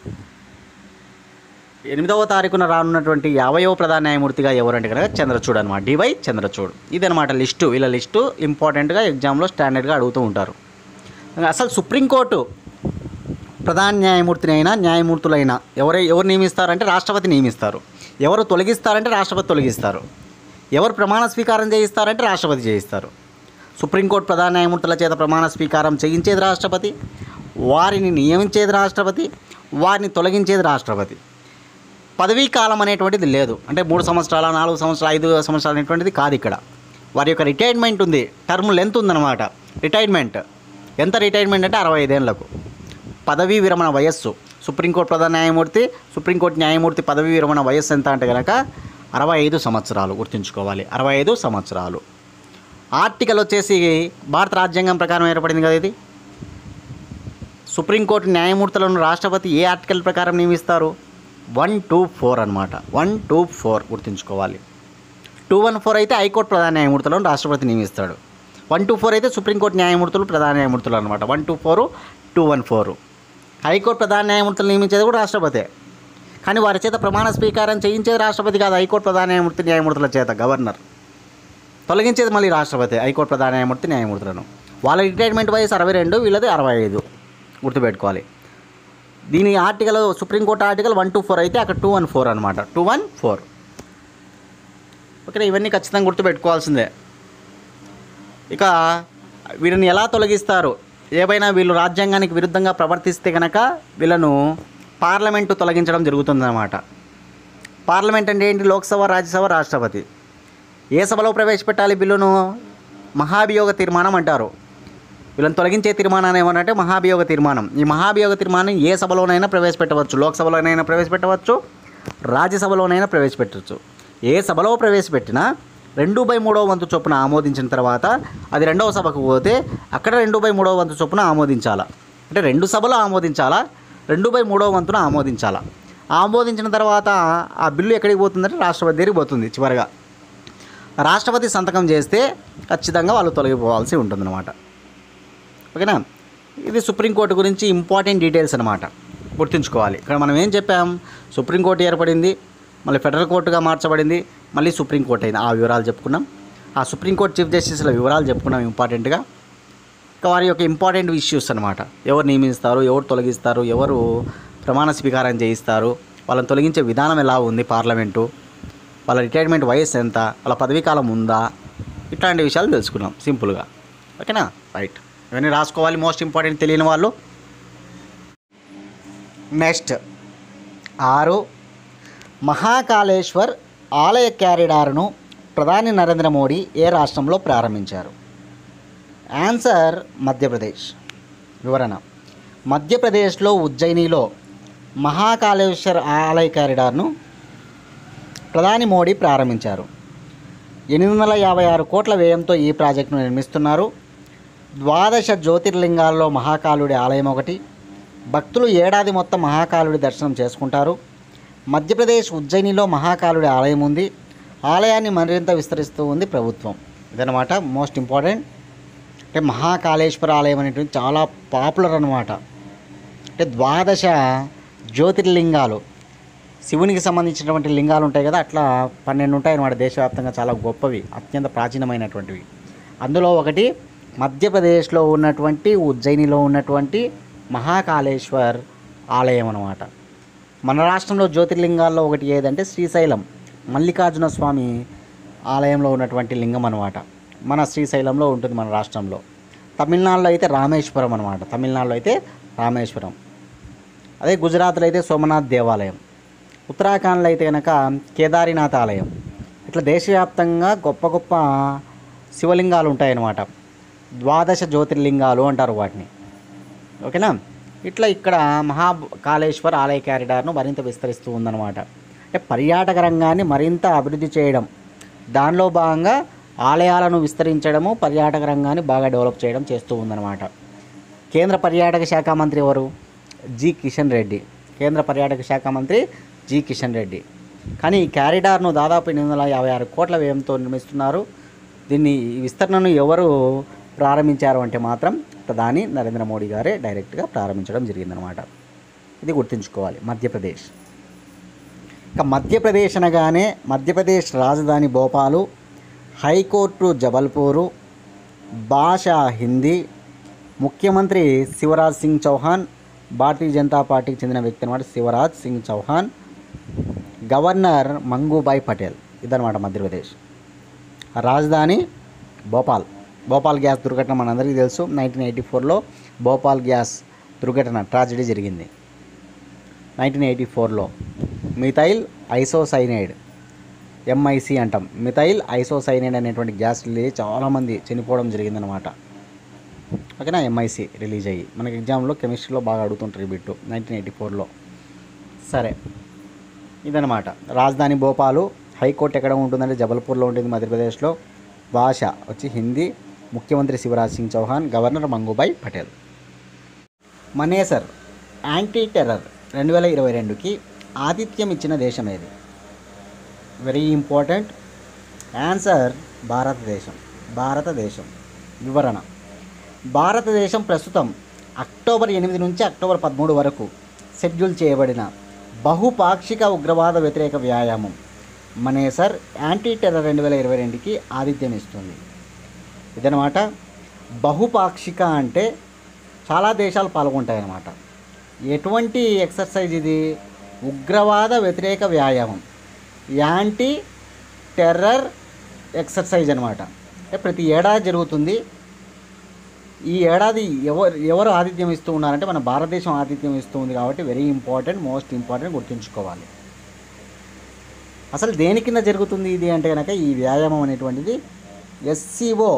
8వ తారీఖున రానున్నటువంటి 50వ ప్రధాన న్యాయమూర్తిగా ఎవరంటే కనుక చంద్రచూడ్ అనమాట. డివై చంద్రచూడ్. ఇదనమాట లిస్టు. వీళ్ళ లిస్టు ఇంపార్టెంట్గా ఎగ్జామ్లో స్టాండర్డ్గా అడుగుతూ ఉంటారు. అసలు సుప్రీంకోర్టు ప్రధాన న్యాయమూర్తినైనా న్యాయమూర్తులైనా ఎవరు నియమిస్తారంటే రాష్ట్రపతి నియమిస్తారు. ఎవరు తొలగిస్తారంటే రాష్ట్రపతి తొలగిస్తారు. ఎవరు ప్రమాణ స్వీకారం చేయిస్తారంటే రాష్ట్రపతి చేయిస్తారు. సుప్రీంకోర్టు ప్రధాన న్యాయమూర్తుల చేత ప్రమాణ స్వీకారం చేయించేది రాష్ట్రపతి, వారిని నియమించేది రాష్ట్రపతి, వారిని తొలగించేది రాష్ట్రపతి. పదవీ కాలం అనేటువంటిది లేదు. అంటే 3 సంవత్సరాల, 4 సంవత్సరాలు, 5 సంవత్సరాలు అనేటువంటిది కాదు ఇక్కడ. వారి యొక్క రిటైర్మెంట్ ఉంది, టర్మ్ లెంత్ ఉందన్నమాట. రిటైర్మెంట్ ఎంత? రిటైర్మెంట్ అంటే 65 ఏళ్లకు. పదవీ విరమణ వయస్సు సుప్రీంకోర్టు ప్రధాన న్యాయమూర్తి, సుప్రీంకోర్టు న్యాయమూర్తి పదవీ విరమణ వయస్సు ఎంత అంటే కనుక 65 సంవత్సరాలు, గుర్తుంచుకోవాలి. 65 సంవత్సరాలు. ఆర్టికల్ వచ్చేసి భారత రాజ్యాంగం ప్రకారం ఏర్పడింది కదా ఇది. సుప్రీంకోర్టు న్యాయమూర్తులను రాష్ట్రపతి ఏ ఆర్టికల్ ప్రకారం నియమిస్తారు? 124 అనమాట. 124 గుర్తుంచుకోవాలి. 214 అయితే హైకోర్టు ప్రధాన న్యాయమూర్తులను రాష్ట్రపతి నియమిస్తాడు. 124 అయితే సుప్రీంకోర్టు న్యాయమూర్తులు ప్రధాన న్యాయమూర్తులు అనమాట. 124, 214. హైకోర్టు ప్రధాన నియమించేది కూడా రాష్ట్రపతే. కానీ వారి చేత ప్రమాణ స్వీకారం చేయించేది రాష్ట్రపతి కాదు, హైకోర్టు ప్రధాన న్యాయమూర్తుల చేత గవర్నర్. తొలగించేది మళ్ళీ రాష్ట్రపతి, హైకోర్టు ప్రధాన న్యాయమూర్తులను. వాళ్ళ రిటైర్మెంట్ వయసు 62, వీళ్ళది 65, గుర్తుపెట్టుకోవాలి. దీని ఆర్టికల్ సుప్రీంకోర్టు ఆర్టికల్ 124 అయితే అక్కడ 214 అనమాట. 214. ఓకే, ఇవన్నీ ఖచ్చితంగా గుర్తుపెట్టుకోవాల్సిందే. ఇక వీరిని ఎలా తొలగిస్తారు? ఏవైనా వీళ్ళు రాజ్యాంగానికి విరుద్ధంగా ప్రవర్తిస్తే కనుక వీళ్ళను పార్లమెంటు తొలగించడం జరుగుతుందన్నమాట. పార్లమెంట్ అంటే ఏంటి? లోక్సభ, రాజ్యసభ, రాష్ట్రపతి. ఏ సభలో ప్రవేశపెట్టాలి బిల్లును? మహాభియోగ తీర్మానం అంటారు. వీళ్ళని తొలగించే తీర్మానాన్ని ఏమనంటే మహాభియోగ తీర్మానం. ఈ మహాభియోగ తీర్మానం ఏ సభలోనైనా ప్రవేశపెట్టవచ్చు. లోక్సభలోనైనా ప్రవేశపెట్టవచ్చు, రాజ్యసభలోనైనా ప్రవేశపెట్టవచ్చు. ఏ సభలో ప్రవేశపెట్టినా 2/3 వంతు చొప్పున ఆమోదించిన తర్వాత అది రెండవ సభకు పోతే అక్కడ 2/3 వంతు చొప్పున ఆమోదించాలా. అంటే 2 సభలు ఆమోదించాలా, 2/3 వంతున ఆమోదించాలా. ఆమోదించిన తర్వాత ఆ బిల్లు ఎక్కడికి పోతుందంటే రాష్ట్రపతి దగ్గరికి పోతుంది. చివరిగా రాష్ట్రపతి సంతకం చేస్తే ఖచ్చితంగా వాళ్ళు తొలగిపోవాల్సి ఉంటుందన్నమాట. ఓకేనా? ఇది సుప్రీంకోర్టు గురించి ఇంపార్టెంట్ డీటెయిల్స్ అనమాట, గుర్తుంచుకోవాలి. ఇక్కడ మనం ఏం చెప్పాం? సుప్రీంకోర్టు ఏర్పడింది, మళ్ళీ ఫెడరల్ కోర్టుగా మార్చబడింది, మళ్ళీ సుప్రీంకోర్టు అయింది. ఆ వివరాలు చెప్పుకున్నాం. ఆ సుప్రీంకోర్టు చీఫ్ జస్టిస్ల వివరాలు చెప్పుకున్నాం ఇంపార్టెంట్గా. ఇంకా వారి యొక్క ఇంపార్టెంట్ ఇష్యూస్ అనమాట. ఎవరు నియమిస్తారు, ఎవరు తొలగిస్తారు, ఎవరు ప్రమాణ స్వీకారం చేయిస్తారు, వాళ్ళని తొలగించే విధానం ఎలా ఉంది, పార్లమెంటు, వాళ్ళ రిటైర్మెంట్ వయసు ఎంత, వాళ్ళ పదవీ కాలం ఉందా, ఇట్లాంటి విషయాలు తెలుసుకున్నాం సింపుల్గా. ఓకేనా? రైట్. ఇవన్నీ రాసుకోవాలి, మోస్ట్ ఇంపార్టెంట్ తెలియని వాళ్ళు. నెక్స్ట్ 6, మహాకాళేశ్వర్ ఆలయ క్యారిడార్ను ప్రధాని నరేంద్ర మోడీ ఏ రాష్ట్రంలో ప్రారంభించారు? ఆన్సర్ మధ్యప్రదేశ్. వివరణ: మధ్యప్రదేశ్లో ఉజ్జయినిలో మహాకాళేశ్వర్ ఆలయ క్యారిడార్ను ప్రధాని మోడీ ప్రారంభించారు. 856 కోట్ల వ్యయంతో ఈ ప్రాజెక్టును నిర్మిస్తున్నారు. 12 జ్యోతిర్లింగాల్లో మహాకాళుడి ఆలయం ఒకటి. భక్తులు ఏడాది మొత్తం మహాకాళుడి దర్శనం చేసుకుంటారు. మధ్యప్రదేశ్ ఉజ్జయినిలో మహాకాళుడి ఆలయం ఉంది. ఆలయాన్ని మరింత విస్తరిస్తూ ఉంది ప్రభుత్వం. ఇదనమాట మోస్ట్ ఇంపార్టెంట్. అంటే మహాకాళేశ్వర ఆలయం అనేటువంటి చాలా పాపులర్ అనమాట. అంటే 12 జ్యోతిర్లింగాలు శివునికి సంబంధించినటువంటి లింగాలు ఉంటాయి కదా, అట్లా 12 ఉంటాయి అన్నమాట దేశవ్యాప్తంగా, చాలా గొప్పవి, అత్యంత ప్రాచీనమైనటువంటివి. అందులో ఒకటి మధ్యప్రదేశ్లో ఉన్నటువంటి ఉజ్జయినిలో ఉన్నటువంటి మహాకాళేశ్వర్ ఆలయం అన్నమాట. మన రాష్ట్రంలో జ్యోతిర్లింగాల్లో ఒకటి ఏదంటే శ్రీశైలం మల్లికార్జున స్వామి ఆలయంలో ఉన్నటువంటి లింగం అన్నమాట. మన శ్రీశైలంలో ఉంటుంది మన రాష్ట్రంలో. తమిళనాడులో అయితే రామేశ్వరం అన్నమాట. తమిళనాడులో అయితే రామేశ్వరం. అదే గుజరాత్లో అయితే సోమనాథ్ దేవాలయం. ఉత్తరాఖండ్లో అయితే కనుక కేదారినాథ్ ఆలయం. ఇట్లా దేశవ్యాప్తంగా గొప్ప గొప్ప శివలింగాలు ఉంటాయన్నమాట. 12 జ్యోతిర్లింగాలు అంటారు వాటిని. ఓకేనా. ఇట్లా ఇక్కడ మహాకాళేశ్వర్ ఆలయ క్యారిడార్ను మరింత విస్తరిస్తూ ఉందన్నమాట. అంటే పర్యాటక రంగాన్ని మరింత అభివృద్ధి చేయడం, దానిలో భాగంగా ఆలయాలను విస్తరించడము, పర్యాటక రంగాన్ని బాగా డెవలప్ చేయడం చేస్తూ ఉందన్నమాట. కేంద్ర పర్యాటక శాఖ మంత్రి ఎవరు? జి కిషన్ రెడ్డి. కేంద్ర పర్యాటక శాఖ మంత్రి జి కిషన్ రెడ్డి. కానీ ఈ క్యారిడార్ను దాదాపు 856 కోట్ల వ్యయంతో నిర్మిస్తున్నారు. దీన్ని ఈ విస్తరణను ఎవరు ప్రారంభించారు అంటే మాత్రం ప్రధాని నరేంద్ర మోడీ గారే డైరెక్ట్గా ప్రారంభించడం జరిగిందనమాట. ఇది గుర్తుంచుకోవాలి. మధ్యప్రదేశ్. ఇక మధ్యప్రదేశ్ అనగానే మధ్యప్రదేశ్ రాజధాని భోపాలు, హైకోర్టు జబల్పూరు, భాష హిందీ, ముఖ్యమంత్రి శివరాజ్ సింగ్ చౌహాన్, భారతీయ జనతా పార్టీకి చెందిన వ్యక్తి అనమాట శివరాజ్ సింగ్ చౌహాన్, గవర్నర్ మంగూభాయ్ పటేల్. ఇదనమాట మధ్యప్రదేశ్. రాజధాని భోపాల్. భోపాల్ గ్యాస్ దుర్ఘటన మనందరికీ తెలుసు. 1984లో భోపాల్ గ్యాస్ దుర్ఘటన ట్రాజడీ జరిగింది. 1984లో మిథైల్ ఐసోసైనైడ్, ఎంఐసి అంటాం, మిథైల్ ఐసోసైనైడ్ అనేటువంటి గ్యాస్ రిలీజ్ చాలామంది చనిపోవడం జరిగిందనమాట. ఓకేనా. ఎంఐసి రిలీజ్ అయ్యి మనకి ఎగ్జామ్లో కెమిస్ట్రీలో బాగా అడుగుతుంటారు ఈ బిట్టు. 1984లో. సరే, ఇదనమాట రాజధాని భోపాలు. హైకోర్టు ఎక్కడ ఉంటుందంటే జబల్పూర్లో ఉంటుంది మధ్యప్రదేశ్లో. భాష వచ్చి హిందీ, ముఖ్యమంత్రి Shivraj Singh Chouhan, governor Mangubhai Patel. Manesar anti terror 2022కి ఆతిథ్యం ఇచ్చిన దేశం ఏది? వెరీ ఇంపార్టెంట్ ఆన్సర్ భారతదేశం. భారతదేశం. వివరణ: భారతదేశం ప్రస్తుతం అక్టోబర్ 8 నుంచి అక్టోబర్ 13 వరకు షెడ్యూల్ చేయబడిన బహుపాక్షిక ఉగ్రవాద వ్యతిరేక వ్యాయామం మనేసర్ యాంటీ టెర్రర్ 2022కి ఆతిథ్యం ఇస్తుంది. ఇదనమాట. బహుపాక్షిక అంటే చాలా దేశాలు పాల్గొంటాయి అన్నమాట. ఎటువంటి ఎక్సర్సైజ్ ఇది? ఉగ్రవాద వ్యతిరేక వ్యాయామం, యాంటీ టెర్రర్ ఎక్సర్సైజ్ అనమాట. ప్రతి ఏడాది జరుగుతుంది. ఈ ఏడాది ఎవరు ఆతిథ్యం ఇస్తూ ఉన్నారంటే మన భారతదేశం ఆతిథ్యం ఇస్తూ ఉంది కాబట్టి వెరీ ఇంపార్టెంట్, మోస్ట్ ఇంపార్టెంట్, గుర్తుంచుకోవాలి. అసలు దేని కింద జరుగుతుంది ఇది అంటే కనుక ఈ వ్యాయామం అనేటువంటిది ఎస్సీఓ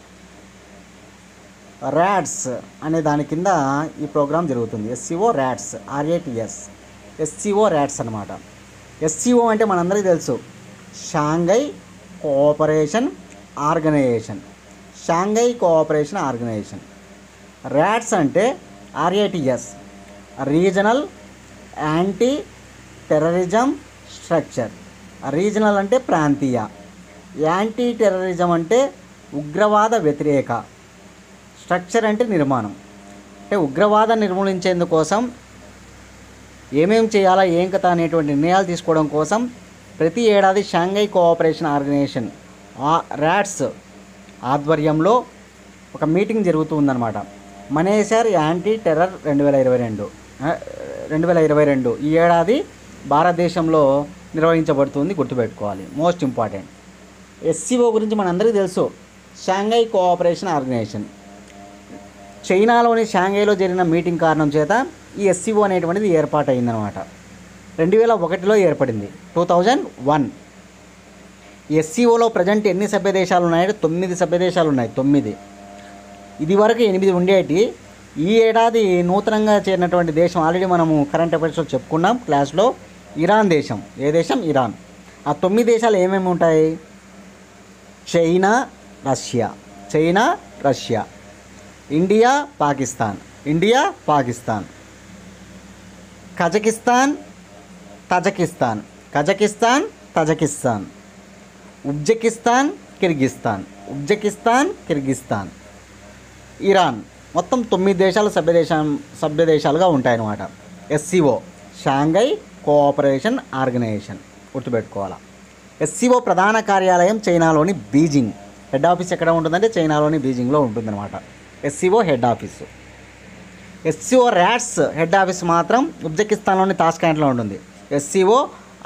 ర్యాట్స్ అనే దాని కింద ఈ ప్రోగ్రాం జరుగుతుంది. SCO RATS, R A T S, SCO RATS అనమాట. ఎస్సీఓ అంటే మనందరికీ తెలుసు, Shanghai cooperation organisation. Shanghai cooperation organisation. RATS అంటే R A T S, regional anti terrorism structure. Regional అంటే ప్రాంతీయ, యాంటీ టెర్రరిజం అంటే ఉగ్రవాద వ్యతిరేక, స్ట్రక్చర్ అంటే నిర్మాణం. అంటే ఉగ్రవాదం నిర్మూలించేందుకోసం ఏమేం చేయాలా, ఏం కథ అనేటువంటి నిర్ణయాలు తీసుకోవడం కోసం ప్రతి ఏడాది షాంఘై కోఆపరేషన్ ఆర్గనైజేషన్ ర్యాట్స్ ఆధ్వర్యంలో ఒక మీటింగ్ జరుగుతూ ఉందన్నమాట. మనేసర్ యాంటీ టెర్రర్ 2022 ఈ ఏడాది భారతదేశంలో నిర్వహించబడుతుంది, గుర్తుపెట్టుకోవాలి. Most important. ఎస్సీఓ గురించి మనందరికీ తెలుసు, షాంఘై కోఆపరేషన్ ఆర్గనైజేషన్. చైనాలోని షాంఘైలో జరిగిన మీటింగ్ కారణం చేత ఈ ఎస్సీఓ అనేటువంటిది ఏర్పాటైందనమాట. 2001లో ఏర్పడింది, 2001. ఎస్సీఓలో ప్రజెంట్ ఎన్ని సభ్య దేశాలు ఉన్నాయంటే 9 సభ్య దేశాలు ఉన్నాయి. 9. ఇది వరకు 8 ఉండేటి. ఈ ఏడాది నూతనంగా చేరినటువంటి దేశం ఆల్రెడీ మనము కరెంట్ అఫైర్స్లో చెప్పుకున్నాం క్లాస్లో, ఇరాన్ దేశం. ఏ దేశం? ఇరాన్. ఆ 9 దేశాలు ఏమేమి ఉంటాయి? China, Russia, China, Russia, India, Pakistan, India, Pakistan, Kazakhstan, Tajikistan, Kazakhstan, Tajikistan, Uzbekistan, Kyrgyzstan, Uzbekistan, Kyrgyzstan, Iran. మొత్తం 9 దేశాలు సభ్య దేశాలుగా ఉంటాయన్నమాట. ఎస్సీఓ షాంఘై కోఆపరేషన్ ఆర్గనైజేషన్ గుర్తుపెట్టుకోవాలా. ఎస్సీఓ ప్రధాన కార్యాలయం చైనాలోని బీజింగ్. హెడ్ ఆఫీస్ ఎక్కడ ఉంటుందంటే చైనాలోని బీజింగ్లో ఉంటుందన్నమాట SCO head office. SCO RATS head office మాత్రం ఉజ్బెకిస్తాన్లోని తాష్కెంట్లో ఉంటుంది. ఎస్సీఓ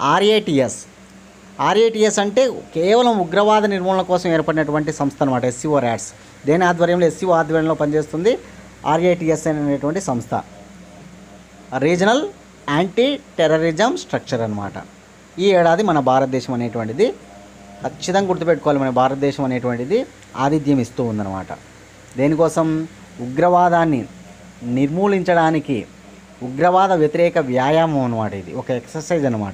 ఆర్ఏటిఎస్ అంటే కేవలం ఉగ్రవాద నిర్మూలన కోసం ఏర్పడినటువంటి సంస్థ అనమాట ఎస్సీఓ ర్యాట్స్. దేని ఆధ్వర్యంలో ఎస్సీఓ ఆధ్వర్యంలో పనిచేస్తుంది ఆర్ఏటిఎస్ అనేటువంటి సంస్థ. రీజనల్ యాంటీ టెర్రరిజం స్ట్రక్చర్ అనమాట. ఈ ఏడాది మన భారతదేశం అనేటువంటిది ఖచ్చితంగా గుర్తుపెట్టుకోవాలి, మన భారతదేశం అనేటువంటిది ఆతిథ్యం ఇస్తూ ఉందన్నమాట. దేనికోసం? ఉగ్రవాదాన్ని నిర్మూలించడానికి ఉగ్రవాద వ్యతిరేక వ్యాయామం అనమాట. ఇది ఒక ఎక్సర్సైజ్ అనమాట.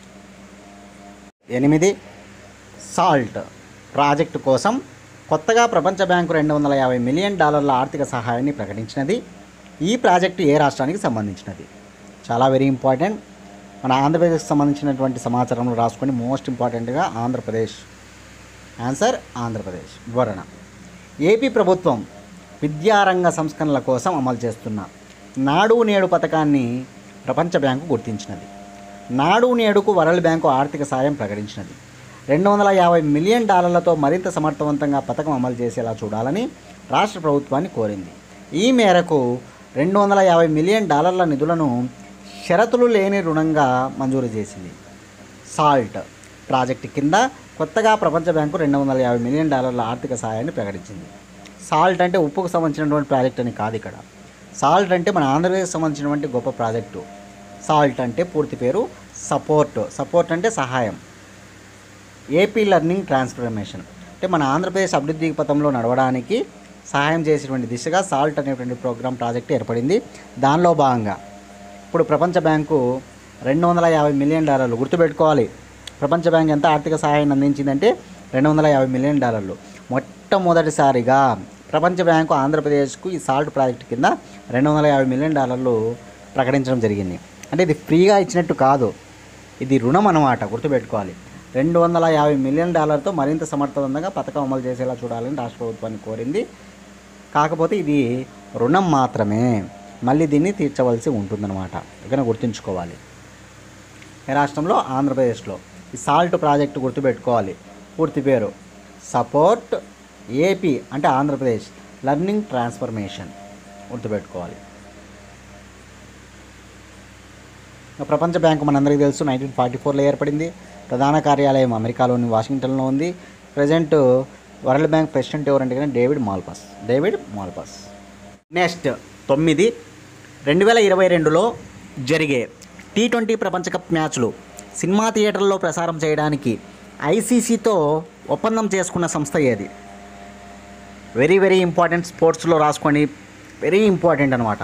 8 సాల్ట్ ప్రాజెక్టు కోసం కొత్తగా ప్రపంచ బ్యాంకు $250 మిలియన్ ఆర్థిక సహాయాన్ని ప్రకటించినది. ఈ ప్రాజెక్టు ఏ రాష్ట్రానికి సంబంధించినది? చాలా వెరీ ఇంపార్టెంట్. మన ఆంధ్రప్రదేశ్కి సంబంధించినటువంటి సమాచారంలో రాసుకొని మోస్ట్ ఇంపార్టెంట్గా ఆంధ్రప్రదేశ్. ఆన్సర్ ఆంధ్రప్రదేశ్. వివరణ: ఏపీ ప్రభుత్వం విద్యారంగ సంస్కరణల కోసం అమలు చేస్తున్న నాడు నేడు పథకాన్ని ప్రపంచ బ్యాంకు గుర్తించినది. నాడు నేడుకు వరల్డ్ బ్యాంకు ఆర్థిక సాయం ప్రకటించినది. $250 మిలియన్ మరింత సమర్థవంతంగా పథకం అమలు చేసేలా చూడాలని రాష్ట్ర ప్రభుత్వాన్ని కోరింది. ఈ మేరకు $250 మిలియన్ నిధులను షరతులు లేని రుణంగా మంజూరు చేసింది. సాల్ట్ ప్రాజెక్టు కింద కొత్తగా ప్రపంచ బ్యాంకు $250 మిలియన్ ఆర్థిక సహాయాన్ని ప్రకటించింది. సాల్ట్ అంటే ఉప్పుకు సంబంధించినటువంటి ప్రాజెక్ట్ అని కాదు ఇక్కడ. సాల్ట్ అంటే మన ఆంధ్రప్రదేశ్కి సంబంధించినటువంటి గొప్ప ప్రాజెక్టు. సాల్ట్ అంటే పూర్తి పేరు సపోర్ట్ అంటే సహాయం. ఏపీ లెర్నింగ్ ట్రాన్స్ఫర్మేషన్ అంటే మన ఆంధ్రప్రదేశ్ అభివృద్ధి పథంలో నడవడానికి సహాయం చేసేటువంటి దిశగా సాల్ట్ అనేటువంటి ప్రోగ్రామ్ ప్రాజెక్టు ఏర్పడింది. దానిలో భాగంగా ఇప్పుడు ప్రపంచ బ్యాంకు $250 మిలియన్ గుర్తుపెట్టుకోవాలి. ప్రపంచ బ్యాంక్ ఎంత ఆర్థిక సహాయాన్ని అందించిందంటే $250 మిలియన్. మొట్టమొదటిసారిగా ప్రపంచ బ్యాంకు ఆంధ్రప్రదేశ్కు ఈ సాల్ట్ ప్రాజెక్టు కింద $250 మిలియన్ ప్రకటించడం జరిగింది. అంటే ఇది ఫ్రీగా ఇచ్చినట్టు కాదు, ఇది రుణం అన్నమాట. గుర్తుపెట్టుకోవాలి. $250 మిలియన్ మరింత సమర్థవంతంగా పథకం అమలు చేసేలా చూడాలని రాష్ట్ర ప్రభుత్వాన్ని కోరింది. కాకపోతే ఇది రుణం మాత్రమే, మళ్ళీ దీన్ని తీర్చవలసి ఉంటుందన్నమాట. ఇక్కడ గుర్తుంచుకోవాలి. ఏ రాష్ట్రంలో? ఆంధ్రప్రదేశ్లో. ఈ సాల్ట్ ప్రాజెక్టు గుర్తుపెట్టుకోవాలి. పూర్తి పేరు సపోర్ట్ ఏపీ అంటే ఆంధ్రప్రదేశ్ లెర్నింగ్ ట్రాన్స్ఫర్మేషన్ గుర్తుపెట్టుకోవాలి. ప్రపంచ బ్యాంకు మనందరికీ తెలుసు 1944లో ఏర్పడింది. ప్రధాన కార్యాలయం అమెరికాలోని వాషింగ్టన్లో ఉంది. ప్రజెంట్ వరల్డ్ బ్యాంక్ ప్రెసిడెంట్ ఎవరంటే కానీ డేవిడ్ మాల్పాస్. నెక్స్ట్ 9 2022లో జరిగే T20 ప్రపంచ కప్ మ్యాచ్లు సినిమా థియేటర్లో ప్రసారం చేయడానికి ఐసీసీతో ఒప్పందం చేసుకున్న సంస్థ ఏది? Very very important. స్పోర్ట్స్లో రాసుకోండి, వెరీ ఇంపార్టెంట్ అనమాట.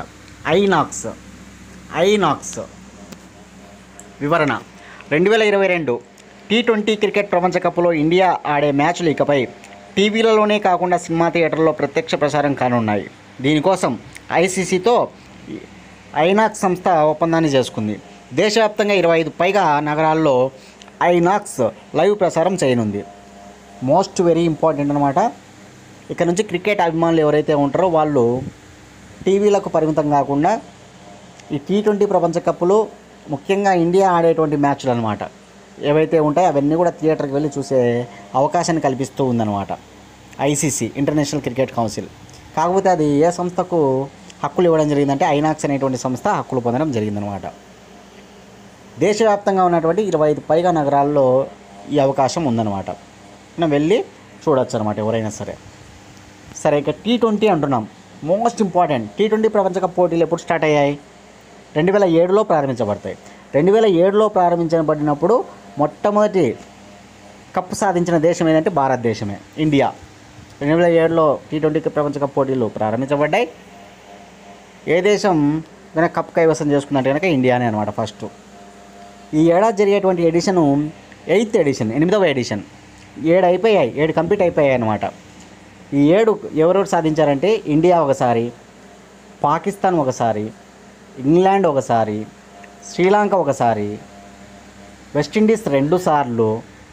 ఐనాక్స్. వివరణ: 2022 T20 క్రికెట్ ప్రపంచ కప్లో ఇండియా ఆడే మ్యాచ్లు ఇకపై టీవీలలోనే కాకుండా సినిమా థియేటర్లో ప్రత్యక్ష ప్రసారం కానున్నాయి. దీనికోసం ఐసీసీతో ఐనాక్స్ సంస్థ ఒప్పందాన్ని చేసుకుంది. దేశవ్యాప్తంగా 25 పైగా నగరాల్లో ఐనాక్స్ లైవ్ ప్రసారం చేయనుంది. మోస్ట్ వెరీ ఇంపార్టెంట్ అనమాట. ఇక్కడ నుంచి క్రికెట్ అభిమానులు ఎవరైతే ఉంటారో వాళ్ళు టీవీలకు పరిమితం కాకుండా ఈ T20 ప్రపంచ కప్పులు ముఖ్యంగా ఇండియా ఆడేటువంటి మ్యాచ్లు అనమాట ఏవైతే ఉంటాయో అవన్నీ కూడా థియేటర్కి వెళ్ళి చూసే అవకాశాన్ని కల్పిస్తూ ఉందన్నమాట ఐసీసీ, ఇంటర్నేషనల్ క్రికెట్ కౌన్సిల్. కాకపోతే అది ఏ సంస్థకు హక్కులు ఇవ్వడం జరిగిందంటే ఐనాక్స్ అనేటువంటి సంస్థ హక్కులు పొందడం జరిగిందనమాట. దేశవ్యాప్తంగా ఉన్నటువంటి 25 పైగా నగరాల్లో ఈ అవకాశం ఉందన్నమాట. మనం వెళ్ళి చూడొచ్చు అనమాట ఎవరైనా సరే. ఇక T20 అంటున్నాం, మోస్ట్ ఇంపార్టెంట్. T20 ప్రపంచ కప్ పోటీలు ఎప్పుడు స్టార్ట్ అయ్యాయి? 2007లో ప్రారంభించబడతాయి. 2007లో ప్రారంభించబడినప్పుడు మొట్టమొదటి కప్ సాధించిన దేశం ఏదంటే భారతదేశమే, ఇండియా. 2007లో T20 ప్రపంచ కప్ పోటీలు ప్రారంభించబడ్డాయి. ఏ దేశం కనుక కప్ కైవసం చేసుకుందంటే కనుక ఇండియానే అనమాట ఫస్ట్. ఈ ఏడాది జరిగేటువంటి ఎడిషను 8th ఎడిషన్, 8వ ఎడిషన్. 7 అయిపోయాయి, 7 కంప్లీట్ అయిపోయాయి అనమాట. ఈ 7 ఎవరెవరు సాధించారంటే ఇండియా ఒకసారి, పాకిస్తాన్ ఒకసారి, ఇంగ్లాండ్ ఒకసారి, శ్రీలంక ఒకసారి, వెస్టిండీస్ 2 సార్లు,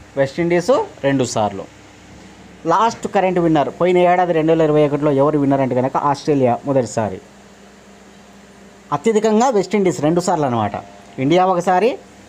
లాస్ట్ కరెంట్ విన్నర్ పోయిన ఏడాది 2021లో ఎవరు విన్నర్ అంటే కనుక ఆస్ట్రేలియా మొదటిసారి. అత్యధికంగా వెస్టిండీస్ 2 సార్లు అనమాట. ఇండియా ఒకసారి,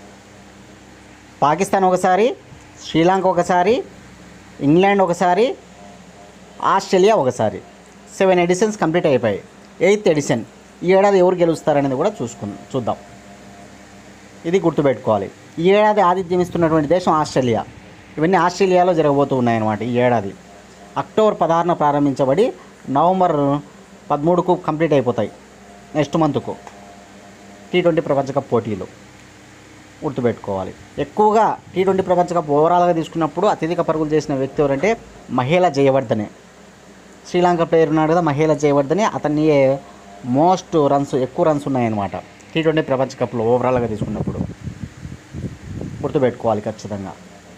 పాకిస్తాన్ ఒకసారి, శ్రీలంక ఒకసారి, ఇంగ్లాండ్ ఒకసారి, ఆస్ట్రేలియా ఒకసారి. 7 ఎడిషన్స్ కంప్లీట్ అయిపోయాయి. 8th ఎడిషన్ ఈ ఏడాది ఎవరు గెలుస్తారనేది కూడా చూద్దాం. ఇది గుర్తుపెట్టుకోవాలి. ఈ ఏడాది ఆతిథ్యం ఇస్తున్నటువంటి దేశం ఆస్ట్రేలియా. ఇవన్నీ ఆస్ట్రేలియాలో జరగబోతూ ఉన్నాయన్నమాట. ఈ ఏడాది అక్టోబర్ 16న ప్రారంభించబడి నవంబర్ 13కు కంప్లీట్ అయిపోతాయి. నెక్స్ట్ మంత్కు T20 ప్రపంచ కప్ పోటీలు గుర్తుపెట్టుకోవాలి. ఎక్కువగా T20 ప్రపంచ కప్ ఓవరాల్గా తీసుకున్నప్పుడు అత్యధిక పరుగులు చేసిన వ్యక్తి ఎవరంటే మహేలా జయవర్ధనే. శ్రీలంక ప్లేయర్ ఉన్నాడు కదా మహేలా జయవర్ధనే, అతన్ని మోస్ట్ రన్స్ ఎక్కువ రన్స్ ఉన్నాయన్నమాట T20 ప్రపంచ కప్లో ఓవరాల్గా తీసుకున్నప్పుడు. గుర్తుపెట్టుకోవాలి ఖచ్చితంగా.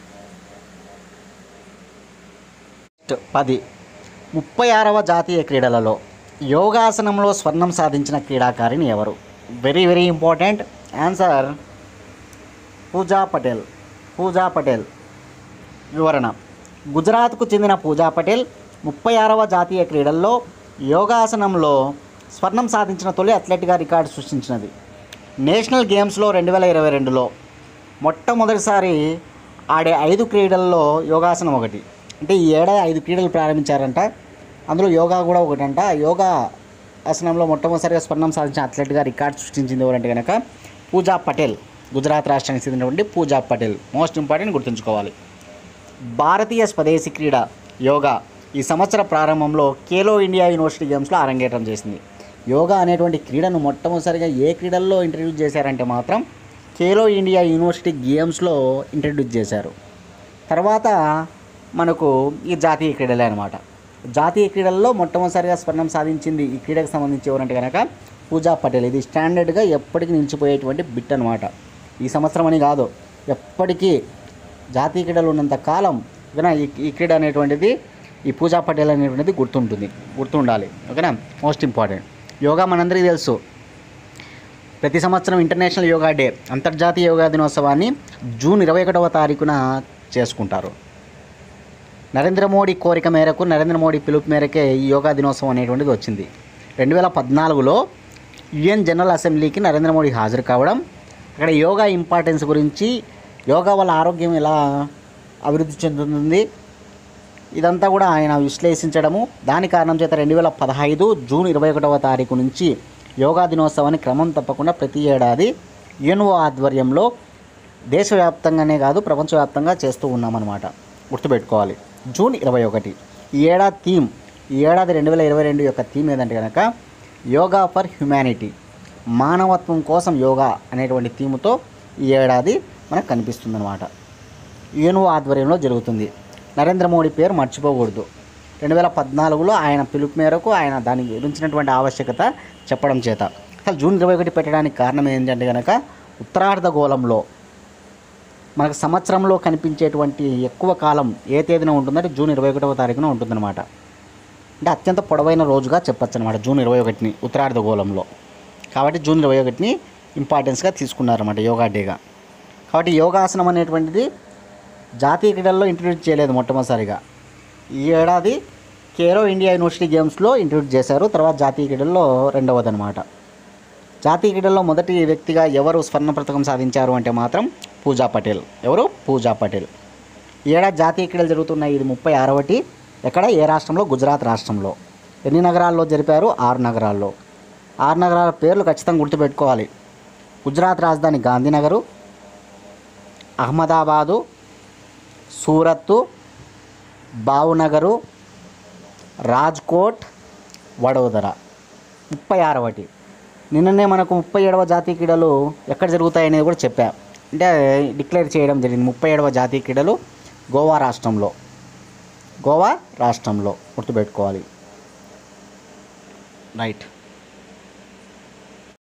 10 36వ జాతీయ క్రీడలలో యోగాసనంలో స్వర్ణం సాధించిన క్రీడాకారిణి ఎవరు? Very very important answer Pooja Patel. వివరణ: గుజరాత్కు చెందిన పూజా పటేల్ 36వ జాతీయ క్రీడల్లో యోగాసనంలో స్వర్ణం సాధించిన తొలి అథ్లెట్గా రికార్డు సృష్టించినది. నేషనల్ గేమ్స్లో 2022లో మొట్టమొదటిసారి ఆడే 5 క్రీడల్లో యోగాసనం ఒకటి. అంటే ఈ ఏడాది 5 క్రీడలు ప్రారంభించారంట, అందులో యోగా కూడా ఒకటంట. యోగా ఆసనంలో మొట్టమొదటిసారిగా స్వర్ణం సాధించిన అథ్లెట్గా రికార్డు సృష్టించింది ఎవరంటే కనుక పూజా పటేల్. గుజరాత్ రాష్ట్రానికి చెందినటువంటి పూజా పటేల్. మోస్ట్ ఇంపార్టెంట్ గుర్తుంచుకోవాలి. భారతీయ స్వదేశీ క్రీడ యోగా ఈ సంవత్సర ప్రారంభంలో ఖేలో ఇండియా యూనివర్సిటీ గేమ్స్లో అరంగేట్రం చేసింది. యోగా అనేటువంటి క్రీడను మొట్టమొదటిసారిగా ఏ క్రీడల్లో ఇంట్రడ్యూస్ చేశారంటే మాత్రం ఖేలో ఇండియా యూనివర్సిటీ గేమ్స్లో ఇంట్రడ్యూస్ చేశారు. తర్వాత మనకు ఈ జాతీయ క్రీడలే అనమాట. జాతీయ క్రీడల్లో మొట్టమొదటిసారిగా స్వర్ణం సాధించింది ఈ క్రీడకు సంబంధించి ఎవరంటే కనుక పూజా పటేల్. ఇది స్టాండర్డ్గా ఎప్పటికీ నిలిచిపోయేటువంటి బిట్ అనమాట. ఈ సంవత్సరం అని కాదు, ఎప్పటికీ జాతీయ క్రీడలు ఉన్నంత కాలం ఓకేనా ఈ క్రీడ అనేటువంటిది, ఈ పూజా పటేల్ అనేటువంటిది గుర్తుండాలి. ఓకేనా. Most important. యోగా మనందరికీ తెలుసు. ప్రతి సంవత్సరం ఇంటర్నేషనల్ యోగా డే, అంతర్జాతీయ యోగా దినోత్సవాన్ని జూన్ 21వ తారీఖున చేసుకుంటారు. నరేంద్ర మోడీ కోరిక మేరకు, నరేంద్ర మోడీ పిలుపు మేరకే ఈ యోగా దినోత్సవం అనేటువంటిది వచ్చింది. 2014లో యుఎన్ జనరల్ అసెంబ్లీకి నరేంద్ర మోడీ హాజరు కావడం, అక్కడ యోగా ఇంపార్టెన్స్ గురించి, యోగా వల్ల ఆరోగ్యం ఎలా అభివృద్ధి చెందుతుంది ఇదంతా కూడా ఆయన విశ్లేషించడము. దాని కారణం చేత 2015 జూన్ 21వ తారీఖు నుంచి యోగా దినోత్సవాన్ని క్రమం తప్పకుండా ప్రతి ఏడాది యుఎన్ఓ ఆధ్వర్యంలో దేశవ్యాప్తంగానే కాదు ప్రపంచవ్యాప్తంగా చేస్తూ ఉన్నామన్నమాట. గుర్తుపెట్టుకోవాలి. జూన్ 21. ఈ ఏడాది 2022 యొక్క థీమ్ ఏదంటే కనుక యోగా ఫర్ హ్యుమానిటీ, మానవత్వం కోసం యోగా అనేటువంటి థీమ్తో ఈ ఏడాది మనకు కనిపిస్తుందన్నమాట. యుఎన్ఓ ఆధ్వర్యంలో జరుగుతుంది. నరేంద్ర మోడీ పేరు మర్చిపోకూడదు. 2014లో ఆయన పిలుపు మేరకు ఆయన దానికి గురించినటువంటి ఆవశ్యకత చెప్పడం చేత అసలు జూన్ 21 పెట్టడానికి కారణం ఏంటంటే కనుక ఉత్తరార్ధగోళంలో మనకు సంవత్సరంలో కనిపించేటువంటి ఎక్కువ కాలం ఏ తేదీన ఉంటుందంటే జూన్ 21వ తారీఖున ఉంటుందన్నమాట. అంటే అత్యంత పొడవైన రోజుగా చెప్పచ్చు అనమాట జూన్ 21ని ఉత్తరార్ధగోళంలో. కాబట్టి జూన్ 21ని ఇంపార్టెన్స్గా తీసుకున్నారన్నమాట యోగా డేగా. కాబట్టి యోగాసనం అనేటువంటిది జాతీయ క్రీడల్లో ఇంట్రడ్యూస్ చేయలేదు మొట్టమొదటిసారిగా. ఈ ఏడాది ఖేలో ఇండియా యూనివర్సిటీ గేమ్స్లో ఇంట్రడ్యూస్ చేశారు. తర్వాత జాతీయ క్రీడల్లో రెండవది అనమాట. జాతీయ క్రీడల్లో మొదటి వ్యక్తిగా ఎవరు స్వర్ణ పతకం సాధించారు అంటే మాత్రం పూజా పటేల్. ఎవరు? పూజా పటేల్. ఈ ఏడాది జాతీయ క్రీడలు జరుగుతున్నాయి. ఇది 36వ. ఎక్కడ? ఏ రాష్ట్రంలో? గుజరాత్ రాష్ట్రంలో. ఎన్ని నగరాల్లో జరిపారు? 6 నగరాల్లో. 6 నగరాల పేర్లు ఖచ్చితంగా గుర్తుపెట్టుకోవాలి. గుజరాత్ రాజధాని గాంధీనగరు, అహ్మదాబాదు, సూరత్తు, భావనగరు, రాజ్కోట్, వడోదర. 36వ. నిన్ననే మనకు 37వ జాతీయ క్రీడలు ఎక్కడ జరుగుతాయనేది కూడా చెప్పా. అంటే డిక్లేర్ చేయడం జరిగింది. 37వ జాతీయ క్రీడలు గోవా రాష్ట్రంలో గుర్తుపెట్టుకోవాలి. రైట్.